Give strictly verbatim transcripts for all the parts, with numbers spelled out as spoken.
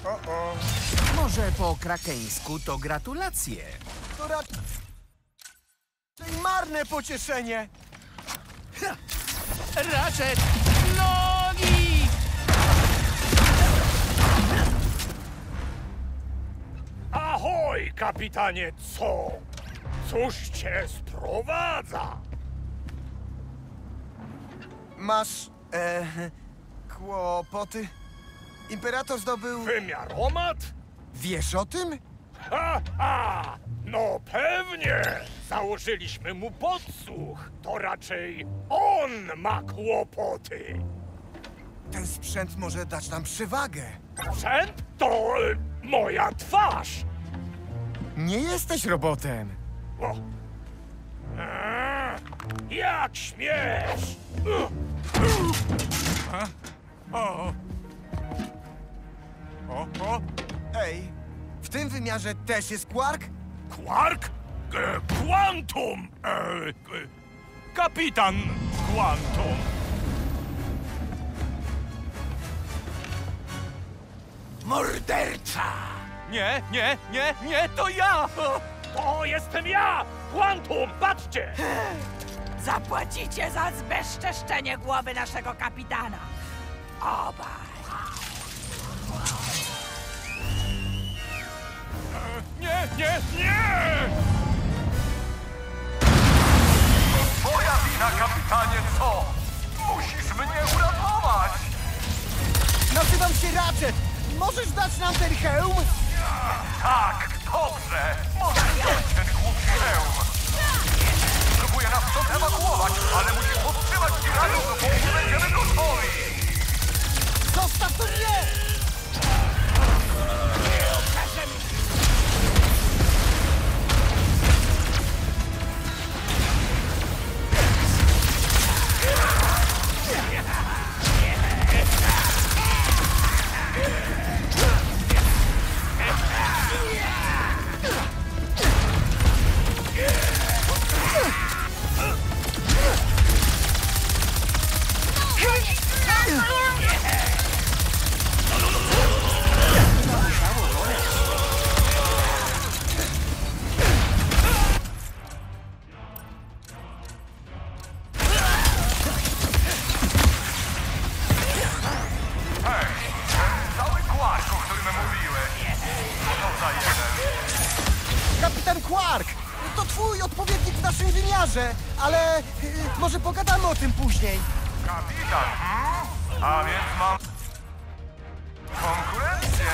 O, o. Może po krakeńsku to gratulacje. To raczej marne pocieszenie. Ratchet, nogi! Ahoj, kapitanie Co? Cóż cię sprowadza? Masz, e, kłopoty? Imperator zdobył... Wymiaromat? Wiesz o tym? Ha, ha! No pewnie! Założyliśmy mu podsłuch. To raczej on ma kłopoty. Ten sprzęt może dać nam przewagę. Sprzęt to y, moja twarz. Nie jesteś robotem. O. Eee, jak śmiesz! O. O, o. Ej, w tym wymiarze też jest Quark? Quark? E, Quantum! E, e, kapitan Quantum! Morderca! Nie, nie, nie, nie, to ja! To jestem ja! Quantum, patrzcie! Zapłacicie za zbezczeszczenie głowy naszego kapitana. Obaj. Nie, nie, nie! To twoja wina, kapitanie Co? Musisz mnie uratować! Nazywam się Ratchet. Możesz dać nam ten hełm? Tak, dobrze! Możesz wziąć ten głupi hełm! Próbuję nas stąd ewakuować, ale musisz podtrzymać piratów, dopóki będziemy gotowi! Zostaw to mnie! Kapitan Quark! To twój odpowiednik w naszym wymiarze, ale y, może pogadamy o tym później. Kapitan, hmm? A więc mam... konkurencję!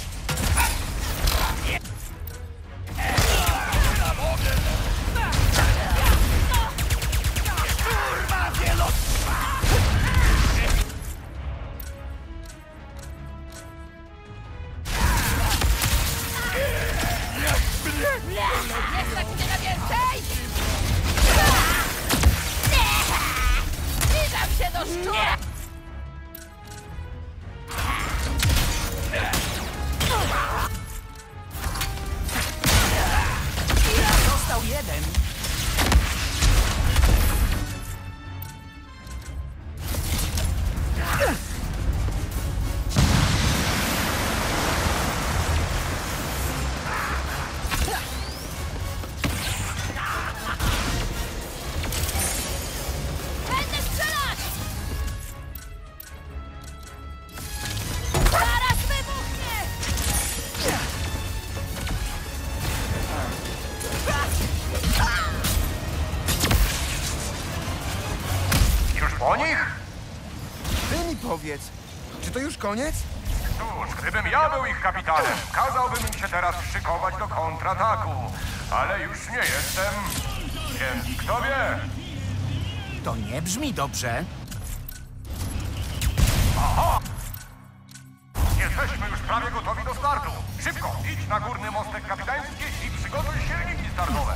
Nie stać mnie na więcej! Zbliżam się do szczura! Został jeden. Będę strzelać! Zaraz wybuchnie! Już po nich? Ty mi powiedz, czy to już koniec? Cóż, gdybym ja był ich kapitanem, kazałbym im się teraz szykować do kontrataku. Ale już nie jestem, więc kto wie? To nie brzmi dobrze. Aha! Jesteśmy już prawie gotowi do startu. Szybko, idź na górny mostek kapitański i przygotuj silniki startowe.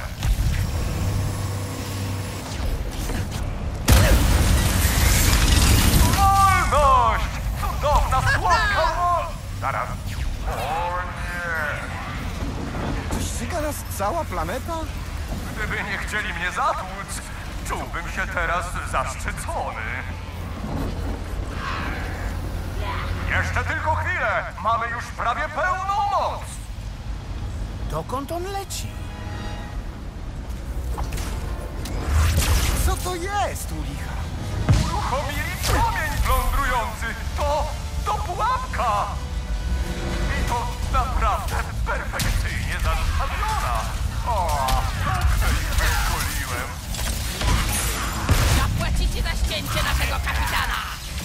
Wolność! Cudowna, słodka moc! Zaraz. O nie! Czy ściga nas cała planeta? Gdyby nie chcieli mnie zatłuc, czułbym się teraz zaszczycony. Jeszcze tylko chwilę! Mamy już prawie pełną moc! Dokąd on leci? Co to jest, u licha? Uruchomili płomień plądrujący! To... to pułapka! I to naprawdę perfekcyjnie zastawiona! O, dobrze ich wyszkoliłem! Zapłacicie za ścięcie naszego kapitana!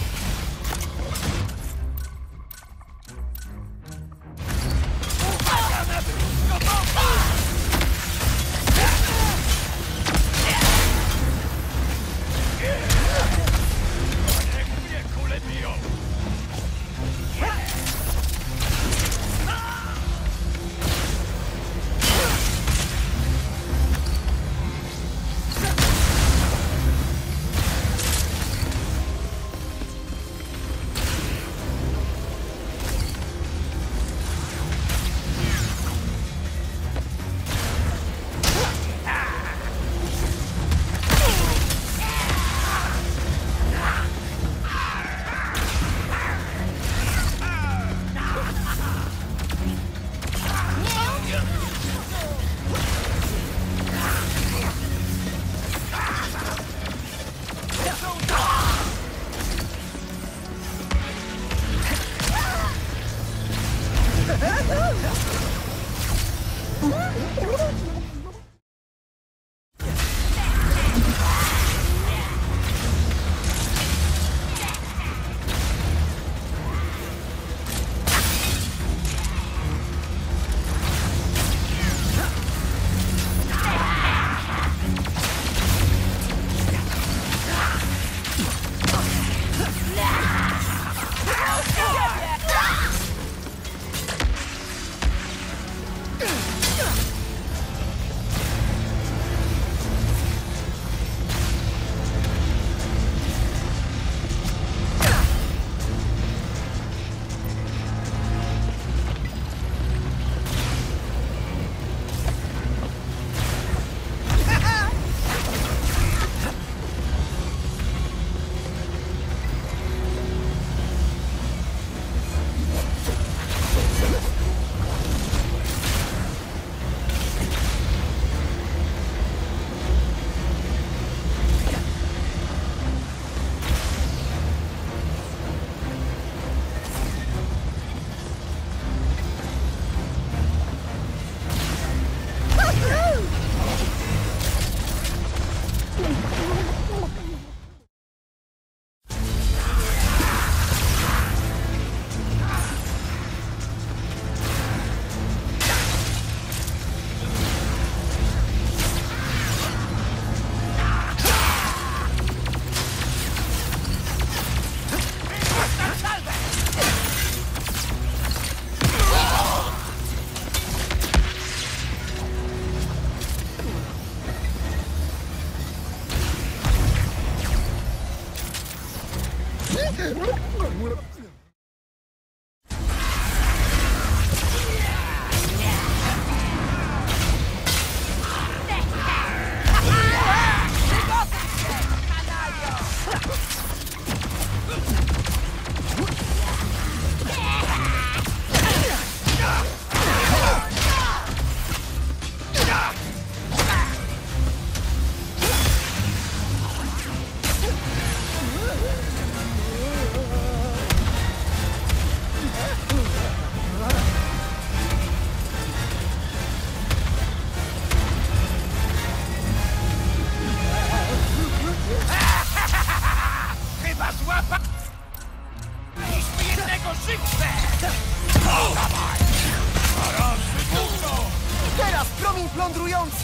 Teraz promień plądrujący!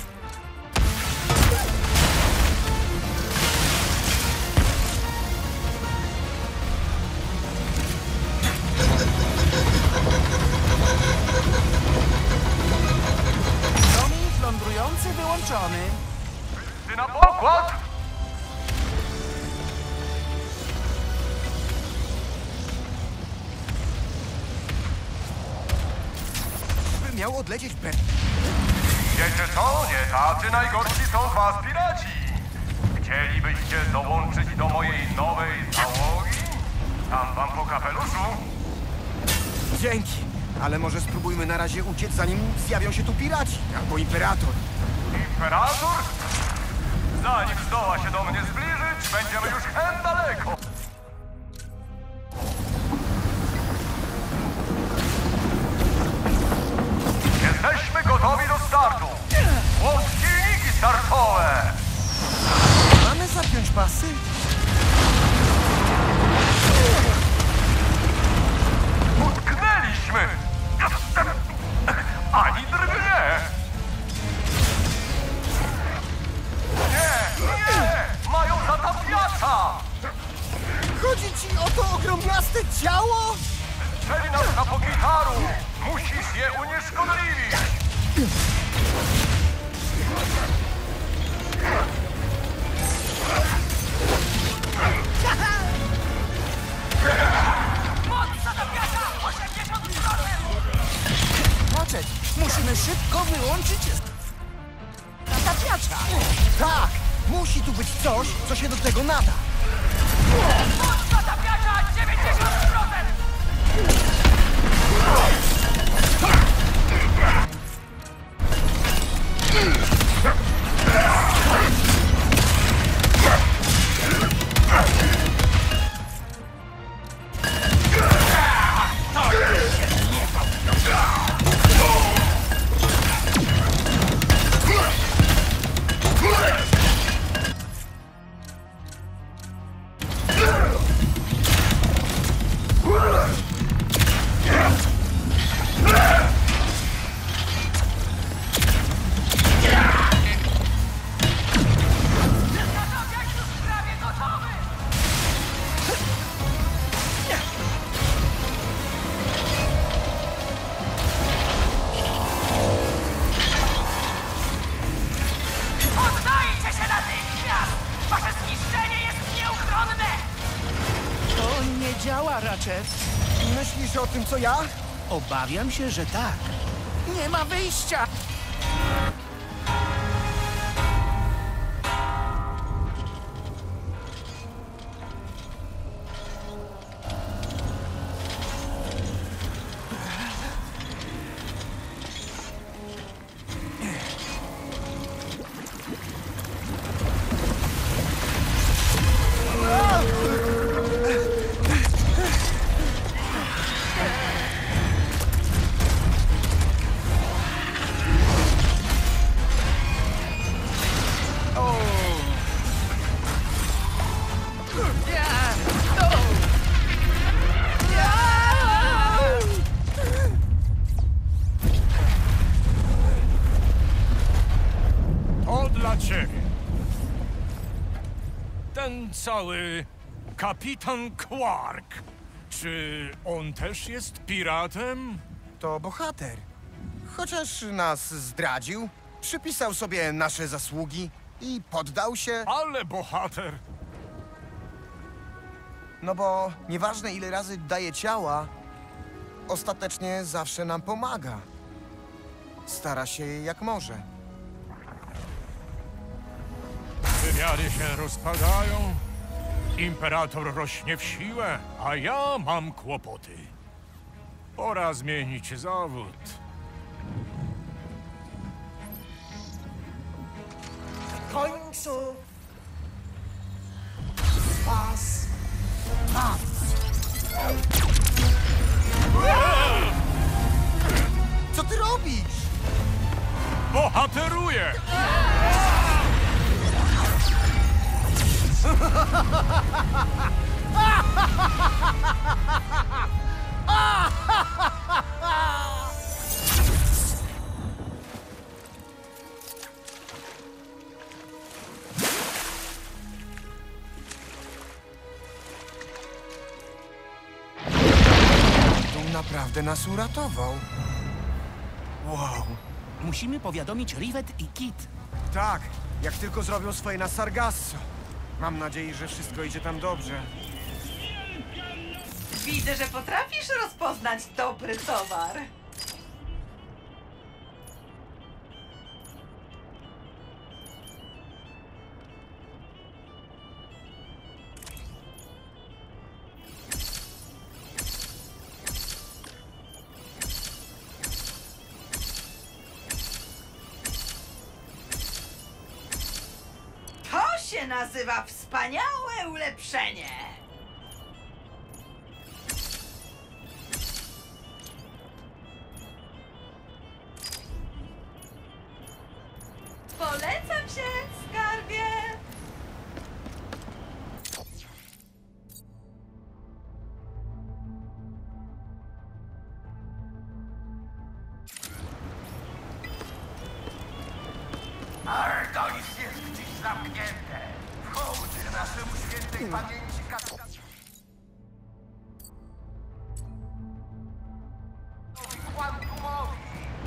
Promień plądrujący wyłączony. Ty na pokład! By miał odlecieć be... Wiecie co? Nie tacy najgorsi są was piraci! Chcielibyście dołączyć do mojej nowej załogi? Dam wam po kapeluszu. Dzięki, ale może spróbujmy na razie uciec, zanim zjawią się tu piraci albo imperator. Imperator? Zanim zdoła się do mnie zbliżyć, będziemy już hen daleko. Jesteśmy gotowi do startu. Włącz silniki startowe. Mamy zapiąć pasy? Utknęliśmy. Ani drgnie. Nie, nie! Mają zatapiacza! Chodzi ci o to ogromniaste ciało? Strzeli nas na pogitaru! Musisz je unieszkodliwić! Moc zatapiacza! osiemdziesiąt procent! Ratchet, musimy szybko wyłączyć zatapiacza. Tak! Musi tu być coś, co się do tego nada. Moc zatapiacza! dziewięćdziesiąt procent! Poddajcie się natychmiast! Wasze zniszczenie jest nieuchronne! To nie działa, Ratchet. Myślisz o tym, co ja? Obawiam się, że tak. Nie ma wyjścia. To dla ciebie. Ten cały kapitan Quark. Czy on też jest piratem? To bohater. Chociaż nas zdradził, przypisał sobie nasze zasługi i poddał się, Ale bohater. no bo nieważne ile razy daje ciała, ostatecznie zawsze nam pomaga. Stara się jak może. Wymiary się rozpadają. Imperator rośnie w siłę, a ja mam kłopoty. Pora zmienić zawód. W końcu was Co ty robisz? Bohateruję! On naprawdę nas uratował. Wow. Musimy powiadomić Rivet i Kit. Tak, jak tylko zrobią swoje na Sargasso. Mam nadzieję, że wszystko idzie tam dobrze. widzę, że potrafisz rozpoznać dobry towar. się nazywa wspaniałe ulepszenie. Polecam się, skarbie. Ardois jest gdzieś zamknięte. W hołdzie naszemu świętej pamięci kapitanowi Quantumowi.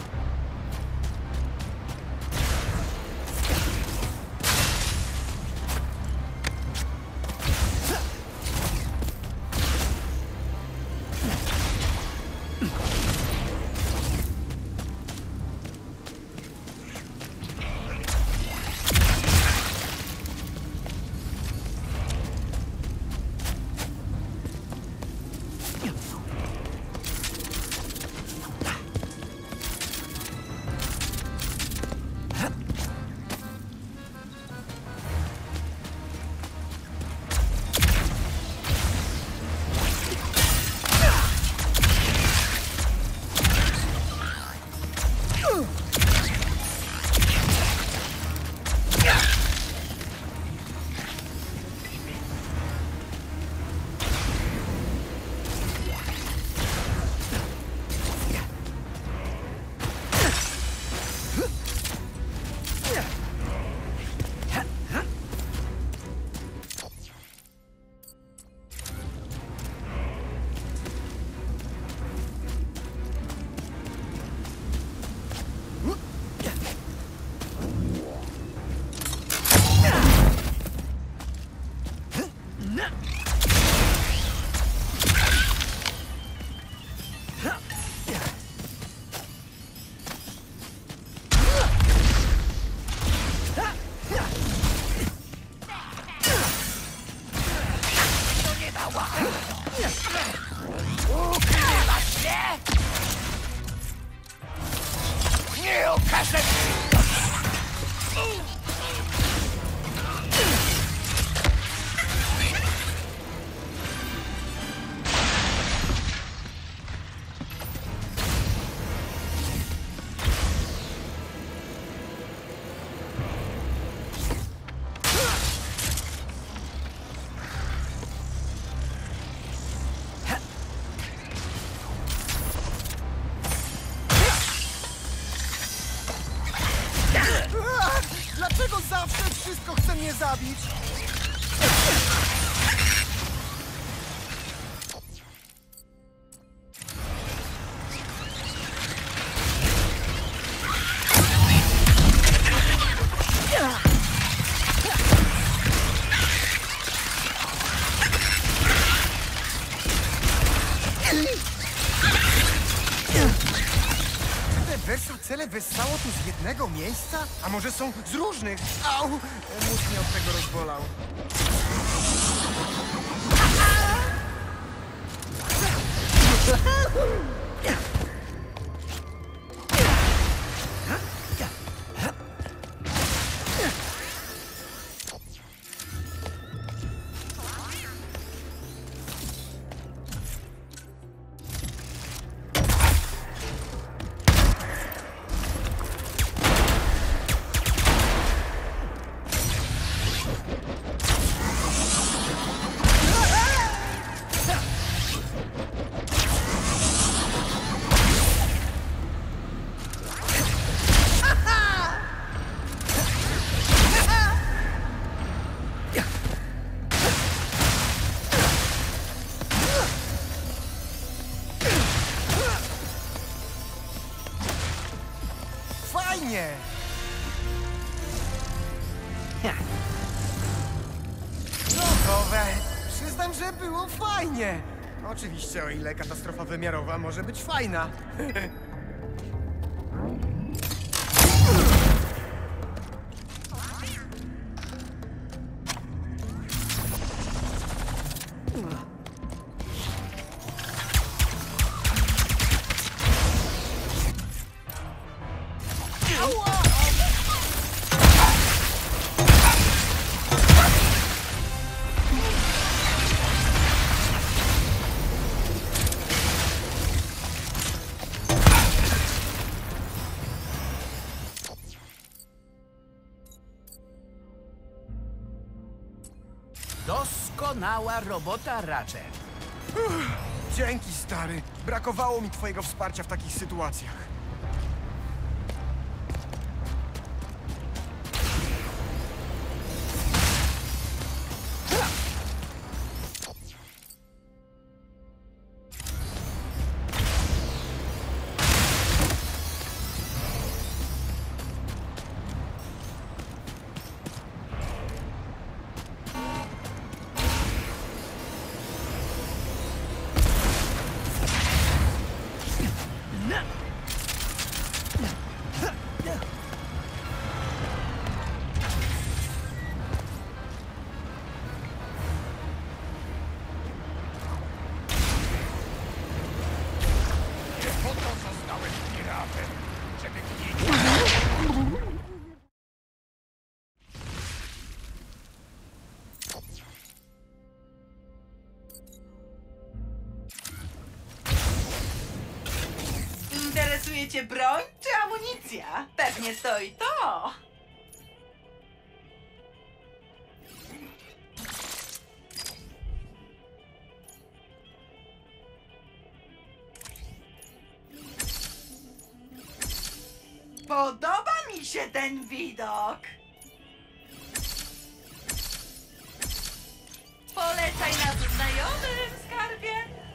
Nie okaże mi! Dlaczego zawsze wszystko chce mnie zabić? Wersal cele wessało tu z jednego miejsca? A może są z różnych? Au! Mózg mnie od tego rozbolał. Fajnie! Gotowe! Przyznam, że było fajnie! Oczywiście, o ile katastrofa wymiarowa może być fajna. Doskonała robota, Ratchet. Dzięki, stary. Brakowało mi twojego wsparcia w takich sytuacjach. Interesuje cię broń czy amunicja? Pewnie to i to. Podoba mi się ten widok. Polecaj nas znajomym, skarbie.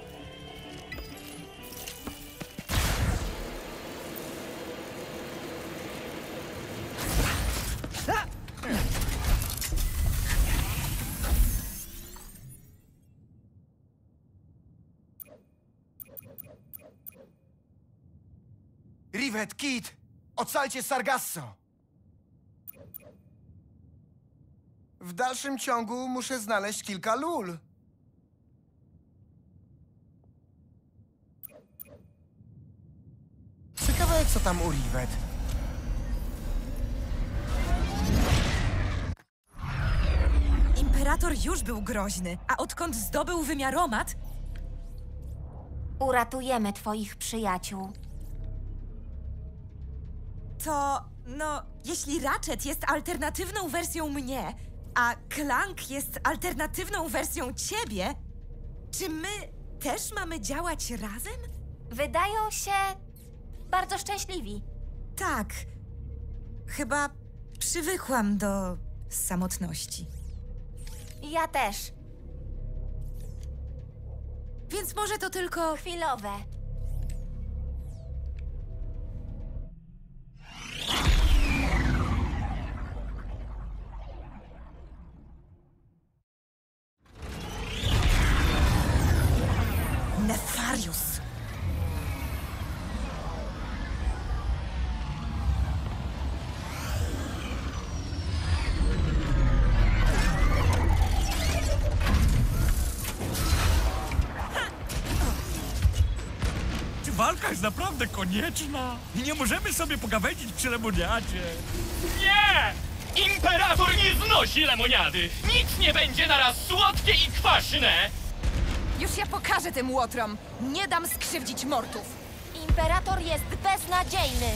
Rivet, Kit! Ocalcie Sargasso! W dalszym ciągu muszę znaleźć kilka lul. Ciekawe, co tam u Rivet. Imperator już był groźny, a odkąd zdobył wymiaromat, Uratujemy twoich przyjaciół. to, no, jeśli Ratchet jest alternatywną wersją mnie, a Clank jest alternatywną wersją ciebie, czy my też mamy działać razem? Wydają się bardzo szczęśliwi. Tak. Chyba przywykłam do samotności. Ja też. Więc może to tylko... Chwilowe. Nefarius! Czy walka jest naprawdę konieczna? I nie możemy sobie pogawędzić przy lemoniadzie? Nie! Imperator nie znosi lemoniady! Nic nie będzie naraz słodkie i kwaśne! Już ja pokażę tym łotrom! Nie dam skrzywdzić mortów! Imperator jest beznadziejny.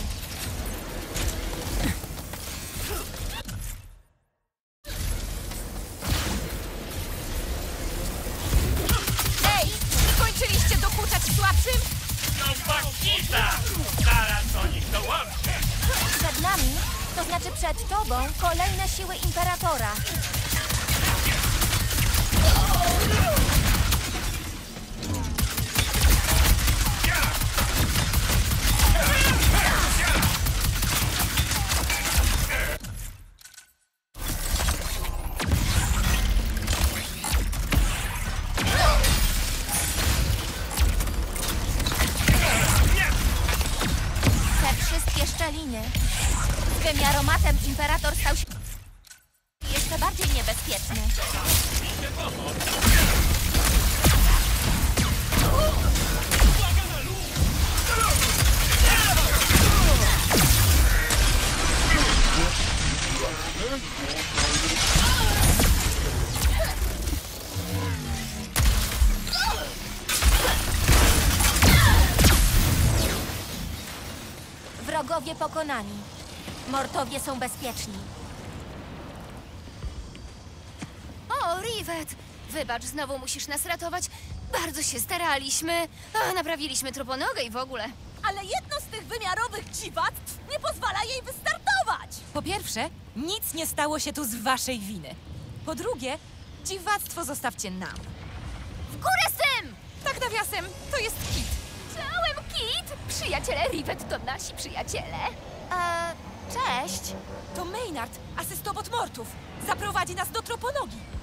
Ej! Skończyliście dokuczać słabszym? To kwasnica! Zaraz do nich dołączę! Przed nami, to znaczy przed tobą, kolejne siły Imperatora. Te wszystkie szczeliny. Z wymiaromatem Imperator stał się jeszcze bardziej niebezpieczny. Wrogowie pokonani. Mortowie są bezpieczni. O, Rivet! Wybacz, znowu musisz nas ratować. Bardzo się staraliśmy. A, naprawiliśmy troponogę i w ogóle. Ale jedno z tych wymiarowych dziwactw nie pozwala jej wystartować! Po pierwsze, nic nie stało się tu z waszej winy. Po drugie, dziwactwo zostawcie nam. W górę z tym! Tak nawiasem, to jest Kit. Czołem, Kit! Przyjaciele Rivet to nasi przyjaciele. Eee, cześć. To Maynard, asystobot Mortów. Zaprowadzi nas do troponogi.